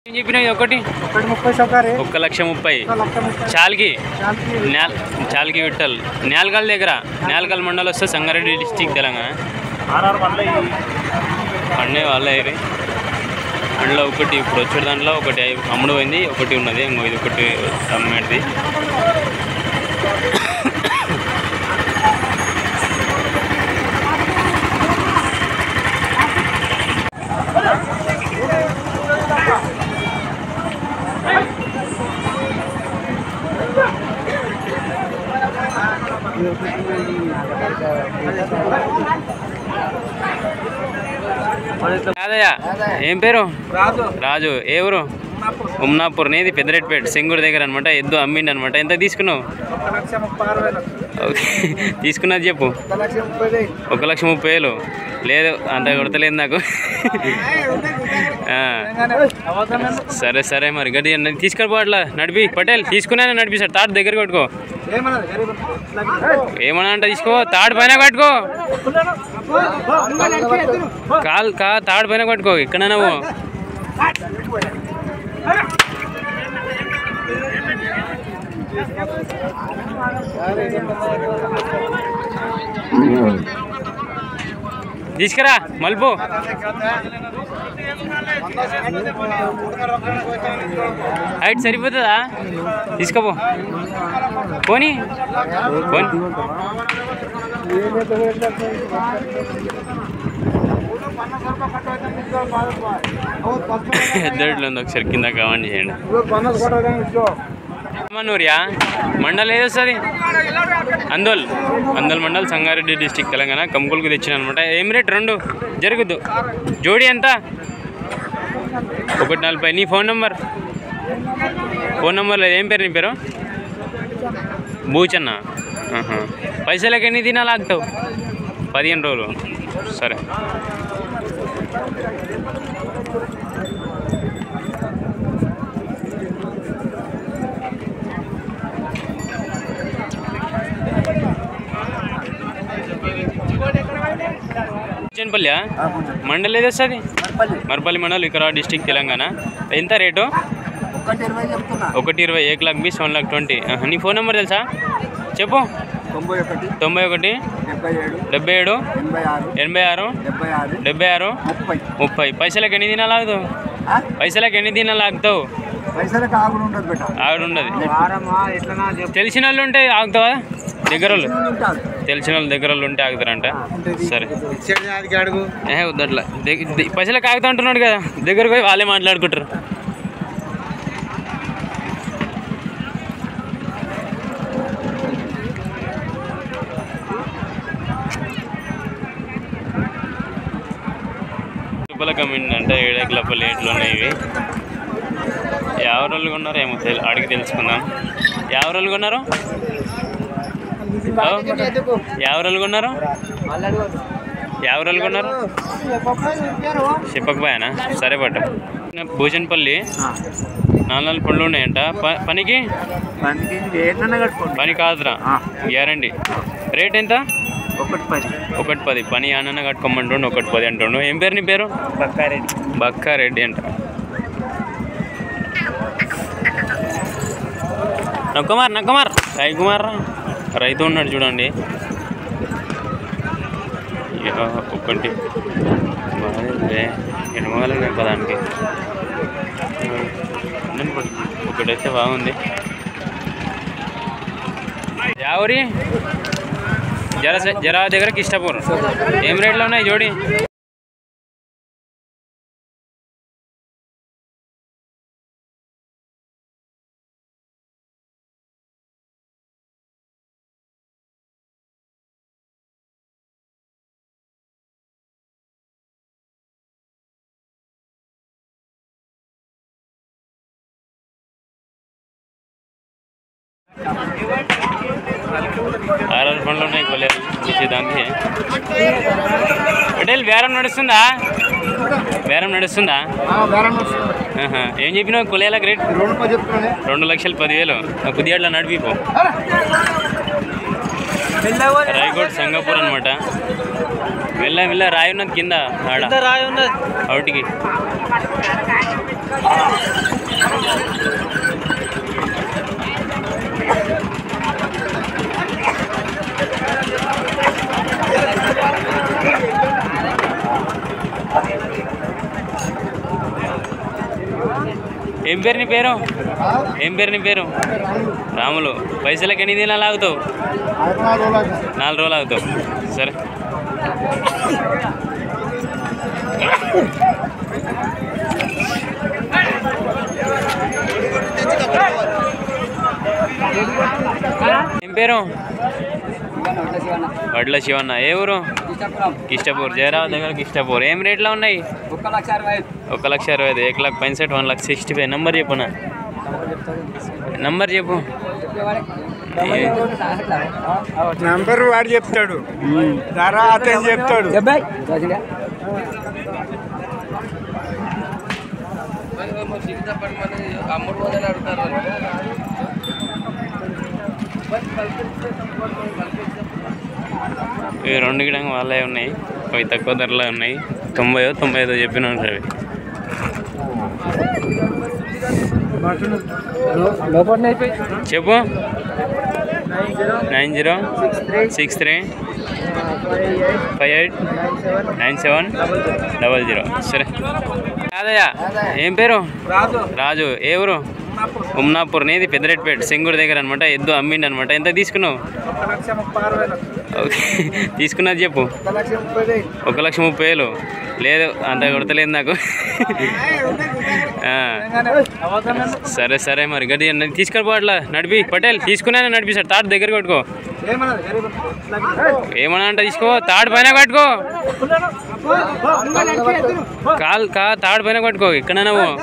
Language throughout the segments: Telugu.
చెప్పినాయి ఒకటి 1,30,000 చాల్కి విట్టల్ నేల్గల్ దగ్గర నేల్గల్ మండల్ వస్తే సంగారెడ్డి డిస్టిక్ తెలంగాణ అన్నీ వాళ్ళే అందులో ఒకటి ఇప్పుడు వచ్చే దాంట్లో ఒకటి అమ్ముడు పోయింది ఒకటి ఉన్నది ఇంకో ఇది ఒకటి అమ్మేది కాదయ్యా ఏం పేరు రాజు ఏ ఊరు ఉమ్నాపూర్ నీది పెద్దరెడ్డిపేట సింగూరు దగ్గర అనమాట ఎద్దు అమ్మిండి అనమాట ఎంత తీసుకున్నావు తీసుకున్నది చెప్పు 1,30,000 లేదు అంత కొడతలేదు నాకు సరే సరే మరి గది తీసుకెళ్ళిపో అట్లా నడిపి పటేల్ తీసుకున్నాను నడిపిస్తాడు తాడు దగ్గర కొట్టుకో ఏమన్నా అంటే తీసుకో తాడు పైన కట్టుకో తాడు పైన కట్టుకో ఇక్కడ నువ్వు తీసుకురా మలుపు హైట్ సరిపోతుందా తీసుకోపో పోనీ ఎద్దట్లో ఉంది ఒకసారి కింద కామెంట్ చేయండి మనూరియా మండల్ ఏది వస్తుంది అందోల్ మండల్ సంగారెడ్డి డిస్టిక్ తెలంగాణ కంకులకు తెచ్చిన అనమాట ఏం రేట్ రెండు జరుగుద్దు జోడీ ఎంత 140 నీ ఫోన్ నెంబర్లో ఏం పేరు నీ పేరు బూచన్న పైసలకి ఎన్ని దినాలు ఆగుతావు 15 రోజులు సరే బూచన్పల్లి మండల్ ఏది వస్తుంది మర్పల్లి మండల్ వికారాబాద్ డిస్టిక్ తెలంగాణ ఎంత రేటు 1,20,000 1,20,000 1,20,000 నీ ఫోన్ నెంబర్ తెలుసా చెప్పు 91 77 86 30 పైసలకి ఎన్ని దినాలు ఆగుతావు ఆవిడ ఉండదు తెలిసిన వాళ్ళు ఉంటే ఆగుతావా తెలిసిన వాళ్ళు దగ్గర వాళ్ళు ఉంటే ఆగుతారంట సరే వద్దట్లా పైసలకి ఆగుతా అంటున్నాడు కదా దగ్గరకు పోయి వాళ్ళే మాట్లాడుకుంటారు కమిండి అంటే 7 ప్లేట్లు ఉన్నాయి ఇవి ఎవరు వాళ్ళు కొన్నారో ఏమో అడిగి తెలుసుకుందాం ఎవరు వాళ్ళు కొన్నారు చెప్పకపోయానా సరే పట్ట భూషన్పల్లి 4 పళ్ళు ఉన్నాయంట పని కాదురా గ్యారంటీ రేట్ ఎంత 1,10 పని అన్న కట్టుకోమంటుండు 1,10 అంటుండు ఏం పేరు నీ పేరు బక్కారెడ్డి అంట నక్కమార్ సాయికుమార్ రైతు ఉన్నాడు చూడండి ఒకటి ఎనమగలు పదానికి ఒకటైతే బాగుంది యావరి జరా దగ్గర కిష్టపూర్ ఏం రేట్లో ఉన్నాయి జోడి ఆర్ఆర్ పండ్లు ఉన్నాయి కొలేరు చూసేదానికి పటేల్ బేరం నడుస్తుందా ఏం చెప్పినావు కొలేలకు రేట్ 2,10,000 కొద్దిగా నడిపిపో రాయకోట్ సంగాపూర్ అనమాట వెళ్ళ రాయి ఉన్నది కింద ఆడ అవుటికి ఏం పేరు నీ పేరు? ఏం పేరు నీ పేరు? రాములు. పైసలకి ఎన్ని దినాలు ఆగుతావు? 4 రోజులు ఆగుతావు. సరే. ఏం పేరు? వడ్ల శివన్న. ఏ ఊరు? కిష్టపూర్. జయరావు దగ్గర కిష్టపూర్. ఏం రేట్లో ఉన్నాయి? 1,60,000, 1,65,000, 1,65,000. నంబర్ చెప్పునా? నంబర్ చెప్పు. నంబర్ వాడు చెప్తాడు, ధర అతను చెప్తాడు. ఇవి 2 గిడంగా వాళ్ళే ఉన్నాయి. అవి తక్కువ ధరలో ఉన్నాయి. 90-95 చెప్పిన అవి. చెప్పు. 9063589700. సరే. కాదయ్యా. ఏం పేరు? రాజు. ఏ ఊరు? ఉమ్నాపూర్. నీది పెద్దరెడ్డిపేట సింగూరు దగ్గర అనమాట. ఎద్దు అమ్మిండి అనమాట. ఎంత తీసుకున్నావు? ఓకే, తీసుకున్నది చెప్పు. 1,30,000. లేదు, అంత కొడతలేదు నాకు. సరే సరే మరి గడి తీసుకెళ్ళిపో. అట్లా నడిపి. పటేల్ తీసుకున్నా నడిపిస్తాడు. తాడు దగ్గర కొట్టుకో. ఏమన్నా అంటే తీసుకో. తాడు పైన కట్టుకో. తాడు పైన కట్టుకో. ఎక్కడైనా నువ్వు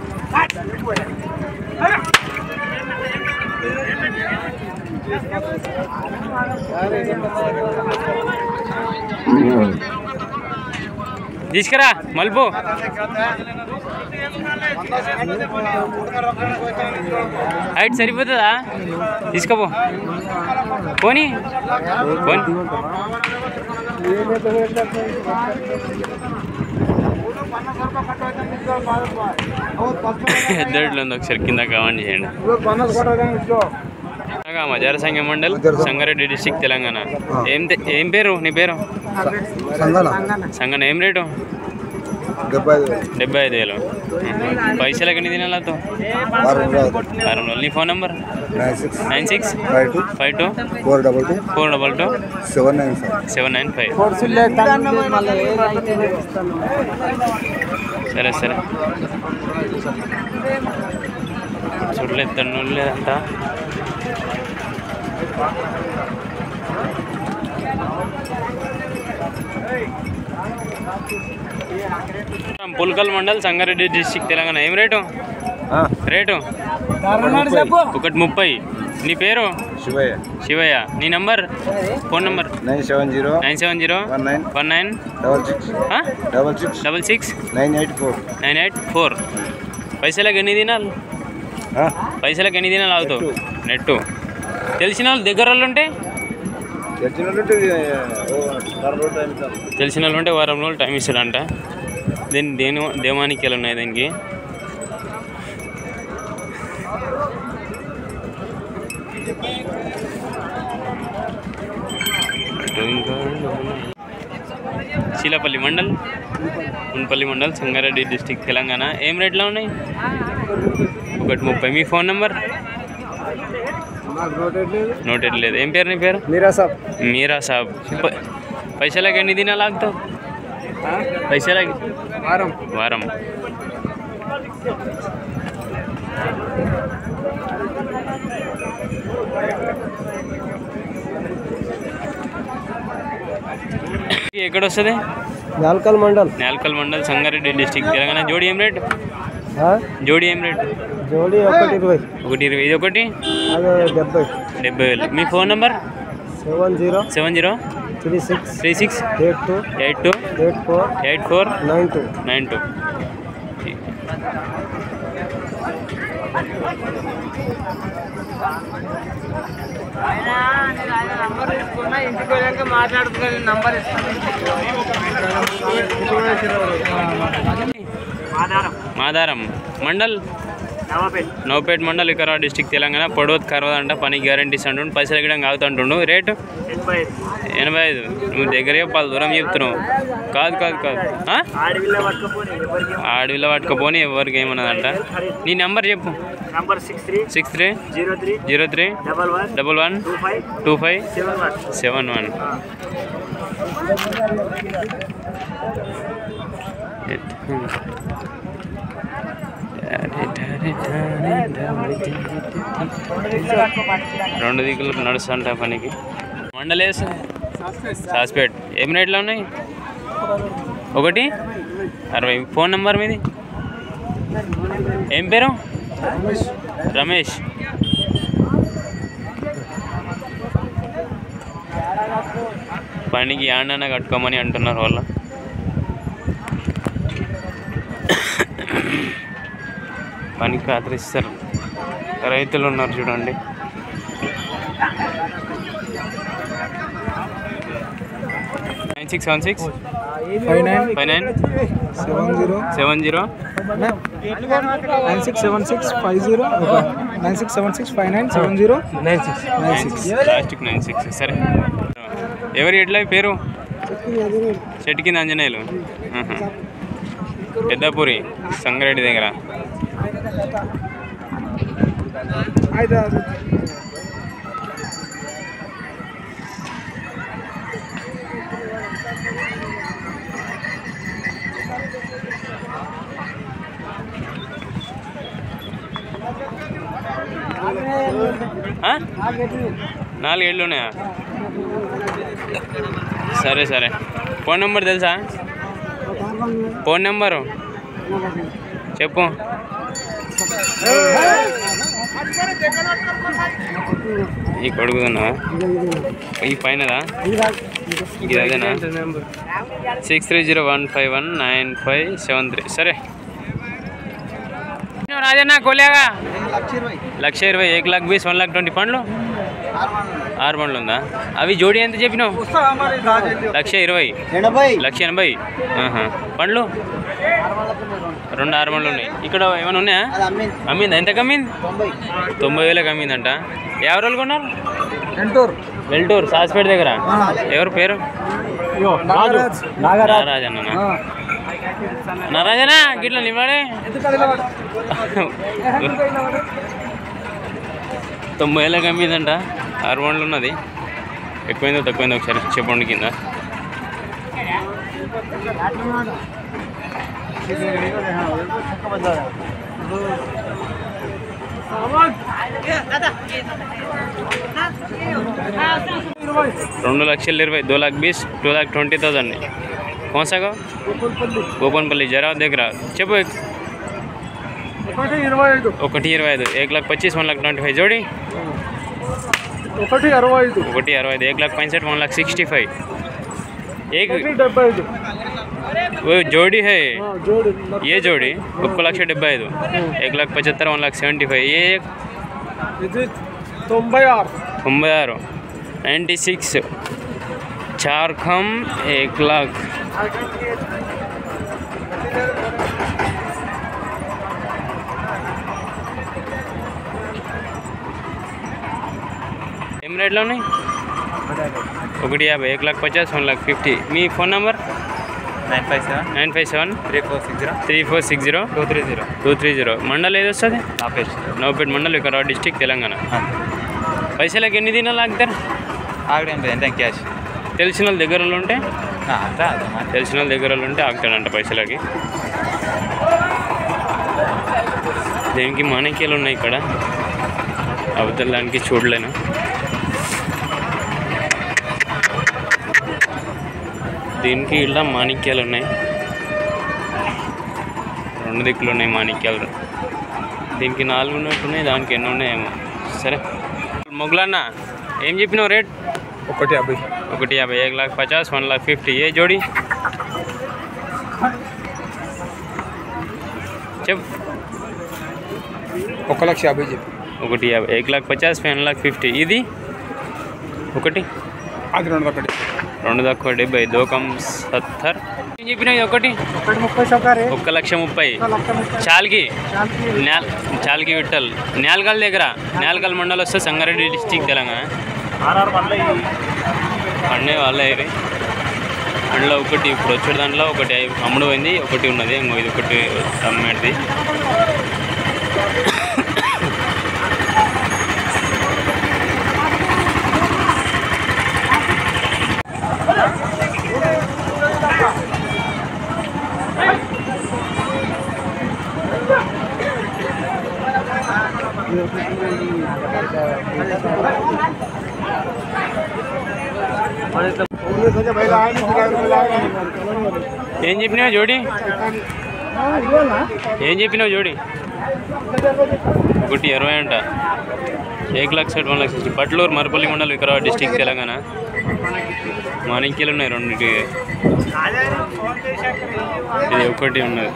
తీసుకురా. మలుపు. హైట్ సరిపోతుందా? తీసుకోపో. పోనీ పోనీ. ఎద్దడిలో ఉంది. ఒకసారి కింద కామెంట్ చేయండి. మజార సంఘం మండల్, సంగారెడ్డి డిస్ట్రిక్ట్, తెలంగాణ. ఏం పేరు నీ పేరు? సంగన. ఏం రేటు? 75,000. పైసలకి ఎన్ని దినాలతో? 6 రోజులు. నీ ఫోన్ నెంబర్? 96522422 సరే సరే. చూడలేదు తన్నులు లేదంతా. పుల్కల్ మండల్, సంగారెడ్డి డిస్ట్రిక్ట్, తెలంగాణ. ఏం రేటు? 1,30,000. నీ పేరు? శివయ్య. నీ నంబర్? Phone number? 970-1966-984. పైసలకి ఎన్ని దినాలు? పైసలకి ఎన్ని దినాలు అవుతావు? నెట్టు. తెలిసిన వాళ్ళు దగ్గర వాళ్ళు ఉంటే తెలిసిన వాళ్ళు ఉంటే వారం రోజులు టైం ఇస్తాడంట. దేవానికలు ఉన్నాయి దీనికి. చీలపల్లి మండల్, మున్పల్లి మండల్, సంగారెడ్డి డిస్ట్రిక్ట్, తెలంగాణ. ఏం రేట్లో ఉన్నాయి? 1,30,000. మీ ఫోన్ నెంబర్? నోటెడ్ లేదు. ఏం పేరు నీ పేరు? మీరా సాబ్. పైసలకి ఎన్ని దినాలు ఆగుతావు? పైసలకి వారం. ఎక్కడ వస్తుంది? నాల్కల్ మండల్, సంగారెడ్డి డిస్ట్రిక్ట్, తెలంగాణ. జోడి ఏం రేట్? జోడి 1,20,000. 1,20,000. ఇది ఒకటి 70,000. మీ phone number? 70-36-82-84-92. Madaram. Mandal Navapet mandal Vikarabad district Telangana పొడవత్ కరవదంట పని గ్యారంటీస్ అంటుండు పైసలు గిడం కాగుతుంటుండు రేటు 85 నువ్వు దగ్గరే 10 దూరం చెప్తున్నావు కాదు ఆడవిల్ల పట్టుకపోని ఎవరికి ఏమన్నదంట నీ నెంబర్ చెప్పు 6303112571 రెండు దిక్కులకు నడుస్తుంట పనికి మండలేసు సాస్పేట్ ఏం రేట్లో ఉన్నాయి 160 ఫోన్ నెంబర్ మీది ఏం పేరు రమేష్ పనికి ఆండన కట్టుకోమని అంటున్నారు వాళ్ళు పనికి ఆదరిస్తారు రైతులు ఉన్నారు చూడండి నైన్ 9616 59 70 లాస్ట్కి 96 సరే ఎవరి ఎట్లా పేరు చెట్టు కింద ఆంజనేయులు పెద్దపూరి సంగారెడ్డి దగ్గర నాలుగు ఏళ్ళు ఉన్నాయా సరే సరే ఫోన్ నెంబర్ తెలుసా ఫోన్ నెంబరు చెప్పు ఈ కొడుకుతున్నా ఈ పైనదా ఇది అదేనా 6301519573 సరే రాజన్న కోలేగా 1,20,000 1,20,000 1,20,000 పండ్లు 6 పండ్లు ఉందా అవి జోడి ఎంత చెప్పినావు 1,20,000 పండ్లు 2 6 పండ్లు ఉన్నాయి ఇక్కడ ఏమైనా ఉన్నాయా అమ్మిందా ఎంత కమ్మింది 90,000 అమ్మిందంట ఎవరు వాళ్ళు కొన్నారు వెల్టూరు సాస్పేట దగ్గర ఎవరు పేరు నాగరాజన్న నారాజనా గిట్లా నివాడే 90,000 అమ్మిందంట 6 పండ్లు ఉన్నది ఎక్కువైందో తక్కువైందో ఒకసారి చెప్పండి కింద ₹2,20,000 2,20,000 2,20,000 कौन सा गाँव गोपनपल्ली जरा देख रहा చెప్పు 1,25 1,25,000 1,25,000 जोड़ी 1,65 1,65 1,65 एक वो जोड़ी है ये जोड़ी 1,75 1,75 1,75 ये 96 96 चार खम 1,00,000 ఏం రేట్లో ఉన్నాయి 1,50 1,50 1,50 మీ ఫోన్ నంబర్ 957 3460 230 మండల్ ఏది వస్తుంది నవపేట్ మండల్ వికారాబాద్ డిస్టిక్ తెలంగాణ పైసలకి ఎన్ని దినాలు ఆగుతారు ఎంత క్యాష్ తెలిసిన వాళ్ళ దగ్గరలో ఉంటే ఆగుతాడంట పైసలకి దీనికి మాణిక్యాలు ఉన్నాయి ఇక్కడ అవతల దానికి చూడలేను దీనికి ఇలా మాణిక్యాలు ఉన్నాయి 2 దిక్కులు ఉన్నాయి మాణిక్యాలు దీనికి 4 ఉన్నట్టున్నాయి దానికి ఎన్ని ఉన్నాయేమో సరే మొగలన్న ఏం చెప్పినావు రేట్ 1,50 1,50 1,50 ఏ జోడి చెప్పు 1,50 చెప్పు 1,50 1,50 1,50 ఇది ఒకటి అది 2,1 2 తక్కువ 70 దోకం 70 ఏం చెప్పినావు ఒకటి 1,30,000 చాల్కి విట్టల్ నేల్కల్ దగ్గర నేల్కల్ మండల్ వస్తే సంగారెడ్డి డిస్టిక్ తెలంగాణ అన్నీ వాళ్ళే అందులో ఒకటి ఇప్పుడు వచ్చే దాంట్లో ఒకటి అమ్ముడు పోయింది ఒకటి ఉన్నది ఇంకో ఇది ఒకటి అమ్మేది ఏం చెప్పినావు జోడి జోడి ఒకటి 20 అంట 1,60,000 పట్లూరు మరపల్లి మండలం వికారాబాద్ డిస్టిక్ తెలంగాణ మాణిక్యాలు ఉన్నాయి రెండింటికి ఇది ఒకటి ఉన్నది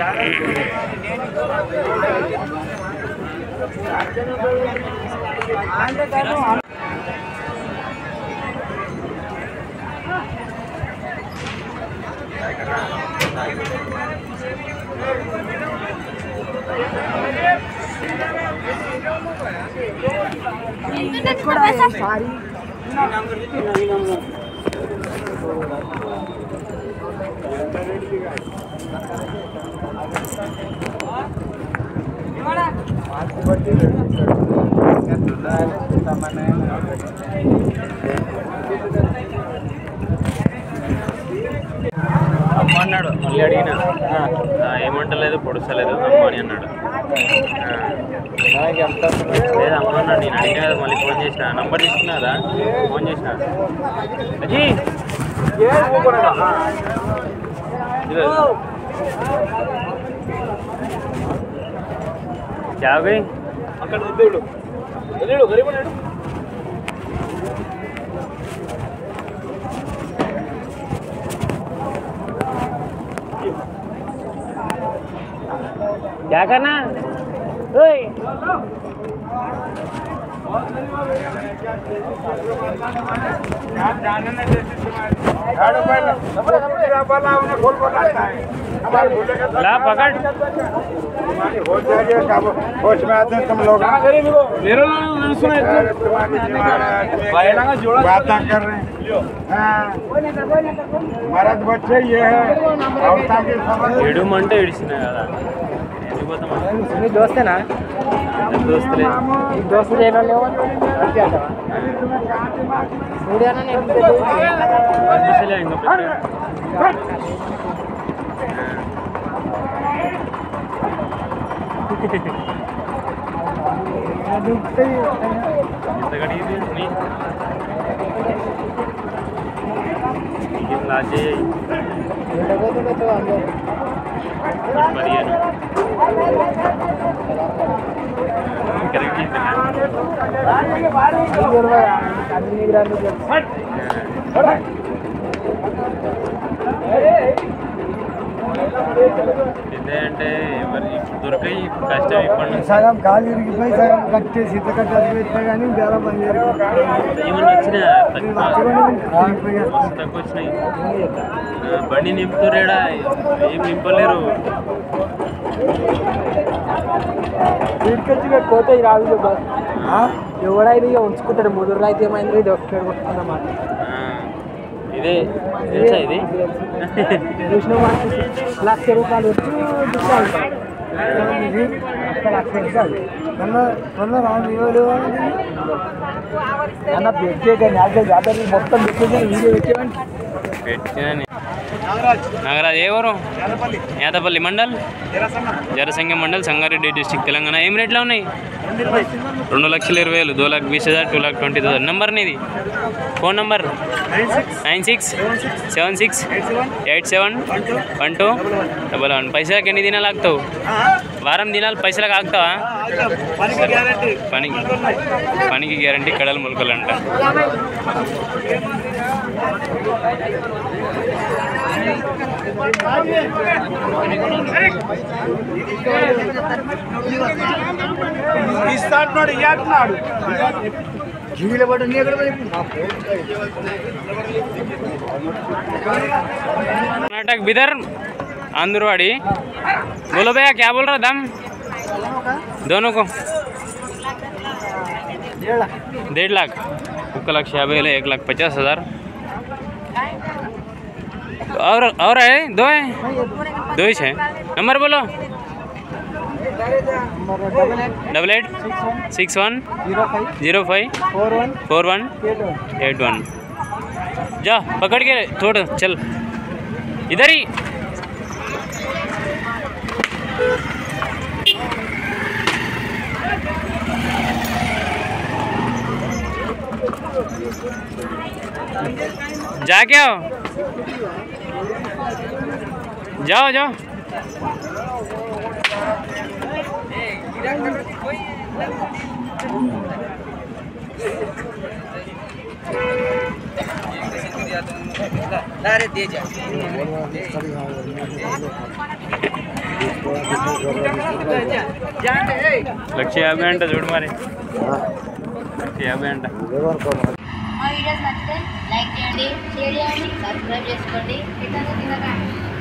అమ్మ అన్నాడు మళ్ళీ అడిగిన ఏమంటలేదు పొడుస్తలేదు అమ్మ అని అన్నాడు లేదు అమ్మ అన్నాడు నేను అడిగిన కదా మళ్ళీ ఫోన్ చేసిన నంబర్ తీసుకున్నా కదా ఫోన్ చేసిన అజీ क्या गई అక్కడ దిద్దుడు వెళ్ళాడు గరిబన్నాడు क्या करना ओए ला पकड़ होश में आते हैं तुम लोग बात कर रहे हैं मर्द बच्चे ये है ఏడుమంటే ఏడిచినా కదా మీ దోస్తేనా దోస్తులే దోస్తులు ఏమన్నా పంపిస్తలే ఇంకా ఎంత కడిగింది నీకేం లాస్ చేయాయి 15 కరెక్ట్ అంటే మరి ఇప్పుడు దొరికాయి కష్టం ఇప్పటి సగం గాలి ఇరిగిపోయి సగం కట్టేసి ఇంత కట్టేసిపోయి కానీ బేరం పని ఏమన్నా వచ్చినా తక్కువ వచ్చినాయి బండి నింపుతారేడా ఏం నింపలేరు తీసుకొచ్చి కోత రాదు ఎవడైనా ఇక ఉంచుకుంటాడు ముదురులో అయితే ఏమైంది ఇది ఒక్కడు కొట్టుకున్నమాట ఇదే తెలుసా ఇది చూసిన ₹1,00,000 వచ్చి ₹1,00,000 మొన్న రాను అన్న పెట్టే జాతర మొత్తం పెట్టేసి వీడియో పెట్టేవండి పెట్టినని నాగరాజ్ ఏ ఊరు యాదపల్లి మండల్ జరసంగం మండల్ సంగారెడ్డి డిస్టిక్ తెలంగాణ ఏం రేట్లో ఉన్నాయి 2,20,000 2,20,000 2,20,000 నంబర్ నీది ఫోన్ నంబర్ 9676871211 పైసలకి ఎన్ని దినాలు ఆగుతావు వారం దినాలు పైసలకు ఆగుతావా పనికి గ్యారంటీ కడలు మొలకలు అంట ఇస్తాడు कर्नाटक बिदर आंध्रवाड़ी। बोलो भैया क्या बोल रहा दाम दोनों को? 1.5 लाख 1,50,000 1,50,000। और है दो है दो ही है। नंबर बोलो। 8861 05 41 81। जा पकड़ के थोड़ा चल इधर ही। जाके आओ जाओ जाओ। లక్ష 50 అంట చూడు మరి 50 అంట। మా వీడియోస్ నచ్చితే లైక్ చేయండి, షేర్ చేయండి, సబ్స్క్రైబ్ చేసుకోండి.